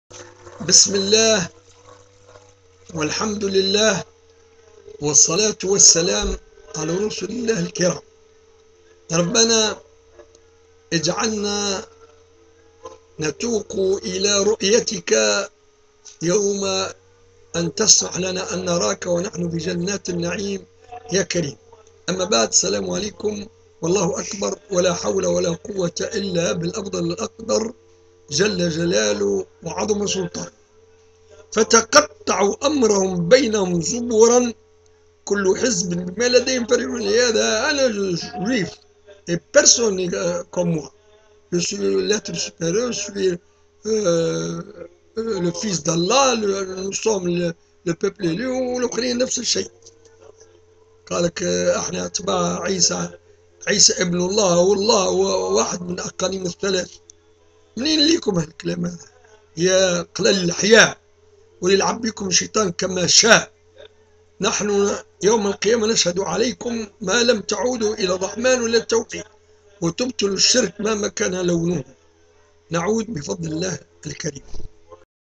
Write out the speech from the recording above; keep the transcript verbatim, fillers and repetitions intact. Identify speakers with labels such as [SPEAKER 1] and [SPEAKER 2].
[SPEAKER 1] بسم الله والحمد لله والصلاة والسلام على رسل الله الكرام. ربنا اجعلنا نتوق إلى رؤيتك يوم أن تسمح لنا أن نراك ونحن بجنات النعيم يا كريم. أما بعد، السلام عليكم والله أكبر، ولا حول ولا قوة إلا بالأفضل الأقدر جل جلاله وعظم سلطانه. فتقطعوا أمرهم بينهم زبرا كل حزب بما لديهم فرحون. هذا أنا juif et personne comme moi. Je suis l'être supérieur, je suis euh, le fils d'Allah, nous sommes le, le peuple élu والآخرين نفس الشيء. قالك احنا اتباع عيسى، عيسى ابن الله والله واحد من اقانيم الثلاث. منين ليكم هالكلام هذا يا قلال الاحياء؟ وليلعب بكم الشيطان كما شاء. نحن يوم القيامة نشهد عليكم ما لم تعودوا إلى الرحمن ولا التوحيد وتبطلوا الشرك مهما كان لونه. نعود بفضل الله الكريم.